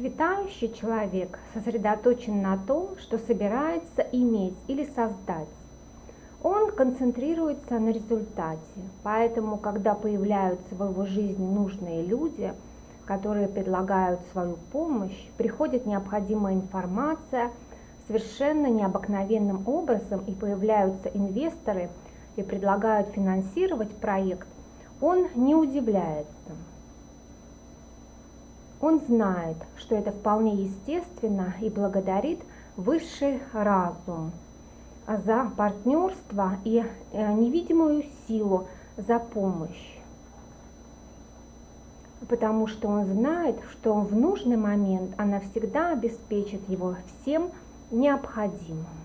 Процветающий человек сосредоточен на том, что собирается иметь или создать. Он концентрируется на результате, поэтому, когда появляются в его жизни нужные люди, которые предлагают свою помощь, приходит необходимая информация совершенно необыкновенным образом и появляются инвесторы и предлагают финансировать проект, он не удивляется. Он знает, что это вполне естественно и благодарит высший разум за партнерство и невидимую силу за помощь. Потому что он знает, что в нужный момент она всегда обеспечит его всем необходимым.